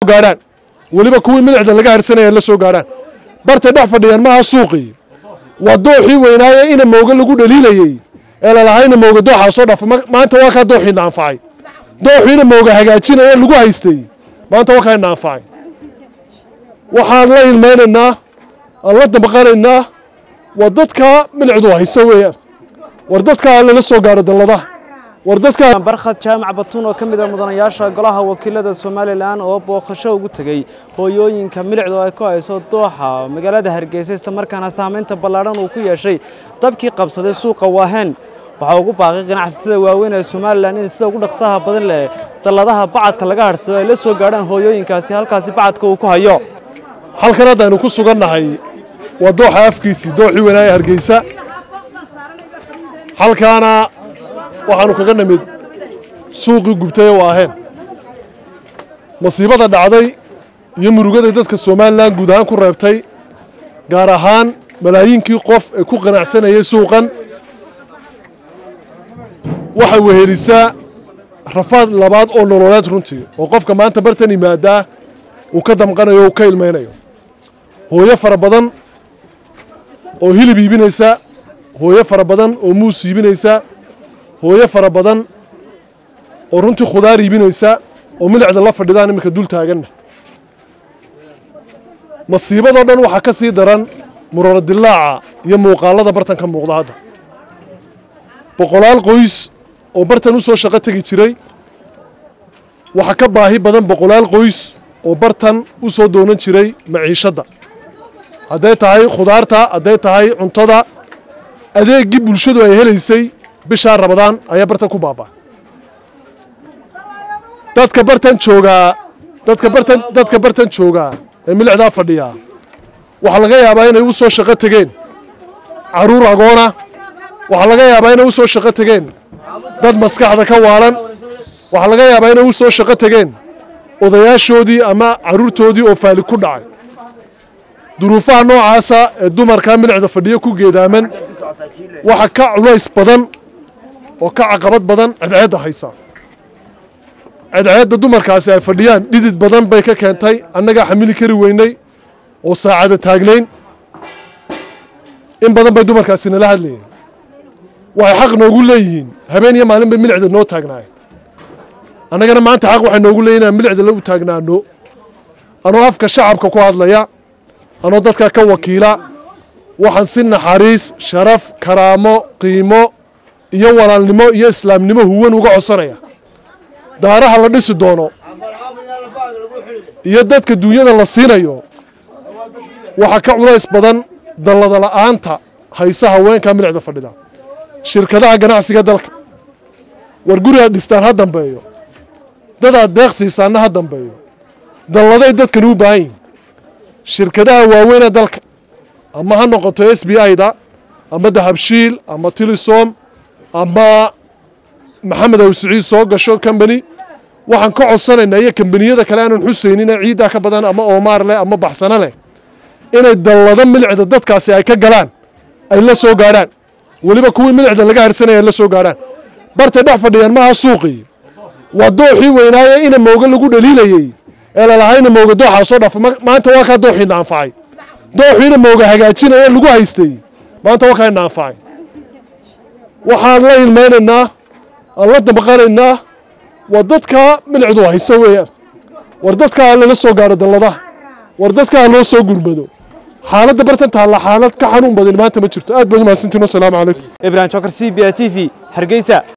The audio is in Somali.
gaaraan waliba kuwii midacda laga harsanaya la soo gaaraan barta dhex fadhiyaan maaha suuqii waa dooxii weynaaye ina mooga lagu dhaliilayay ee la lahayna mooga dooxa soo dhaaf maanta waa ka dooxii naanfacay dooxiina mooga hagaajinaya lagu haystay maanta waa ka naanfacay waxaan la ilmeynaynaa aan la dabaqanaynaa waa dadka midacdu hayso weeyaan war dadka la soo gaaro dalladaha war dadka barkhad jaamac batuun oo kamid ah mudanayaasha golaha wakiilada Soomaaliland oo booqasho ugu tagay hooyooyinka milicdu ay ku hayso dooxa magaalada Hargeysa isla markaana saameynta ballaaran uu ku yeeshay dabkii qabsaday suuqa Waaheen waxa ugu baaqay ganacsatada waaweyn ee Soomaaliland in sida ugu dhaqsaha badan leh dalladaha bacadka laga harsado ay la soo gaaraan hooyooyinkaasi halkaasi bacadka uu ku hayo halkan hadaynu ku sugannahay waa dooxa afkiisii dooxii weynaaye Hargeysa halkaana waxaanu kaga nimid suuqii gubtay Waaheen masiibada dhacday iyo murugada dadka Soomaaliland guud ahaan ku reebtay gaar ahaan malaayiinkii qof ee ku qanacsanayay suuqan waxa wehelisa rafaad labaad oo nololeed runtii oo qofka maanta bartan yimaada uu ka damqanayo oo ka ilmeynayo hooyo fara badan oo hilib iibinaysa hooyo fara badan oo muus iibinaysa hooyo fara badan oo runtii khudaar iibinaysa oo milicda la fadhidaan imika dul taaganna masiibadoo dhan waxaa ka sii daran muraro dilaaca iyo muuqaalada bartan ka muuqda hadda boqolaal qoys oo bartan u soo shaqo tegi jiray waxaa ka baahi badan boqolaal qoys oo bartan u soo doonan jiray maciishadda hadday tahay khudaarta hadday tahay cuntada adeeggii bulshadu ay helaysay bishaa Ramadaan ayaa bartan ku baabaa dadka bartan jooga ee milicda fadhiya waxa laga yaabaa inay u soo shaqo tageen caruur agoona waxa laga yaabaa inay u soo shaqo tageen dad maskaxda ka waalan waxa laga yaabaa inay u soo shaqo tageen odayaashoodii ama caruurtoodii oo faali ku dhacay duruufaha noocaasa ee dumarka milicda fadhiya ku geedaaman waxa ka culays badan oo ka caqabad badan cadceedda haysa cadceedda dumarkaasi ay fadhiyaan dhidid badan bay ka keentay annaga xamili kari weynay oo saacada taagnayn in badan bay dumarkaasi nala hadlayeen waxay xaq noogu leeyihiin habeen iyo maalin bay milicda noo taagnaayeen annagana maanta xaq waxay noogu leeyihiin inaan milicda lagu taagnaano anoo afka shacabka ku hadlaya anoo dadka ka wakiila waxaan si naxariis sharaf karaamo qiimo iyo walaalnimo iyo islaamnimo huwan uga codsanaya daaraha la dhisi doono iyo dadka dunyada la siinayo waxa ka culays badan dallada la'aanta haysa haweenka milicda fadhida shirkadaha ganacsiga dalka war guriga dhistaan ha dambeeyo dad deeqsiisaana ha dambeeyo dalladay dadkan u baahan yihiin shirkadaha waaweyn ee dalka ama ha noqoto SBI-da ama Dahabshiil ama Telesom ama Maxamed Awsici soo gasho company waxaan ka codsanaynaa iyo kambaniyada kale aan xuseenina ciida ka badan ama Omar leh ama baxsana leh inay dallada milicda dadkaasi ay ka galaan ay la soo gaaraan waliba kuwii midacda laga harsanaya la soo gaaraan barta dhex fadhiyaan maaha suuqii waa dooxii weynaaye ina mooga lagu dhaliilayay ee la lahayna mooga dooxa soo dhaaf maanta waa ka dooxii naanfacay dooxiina mooga hagaajinaya lagu haystay maanta waa ka naanfacay waxaan la ilmeynaynaa aan la dabaqanaynaa waa dadka milicdu hayso weeyaan war dadka la soo gaaro dalladaha war dadka loo soo gurmado xaaladda bartan taala xaalad ka xanuun badan maanta ma jirto aad baad u mahadsantiin. Assalaamu calaykum. Ibrahim Chokar, CBA TV, Hargeysa.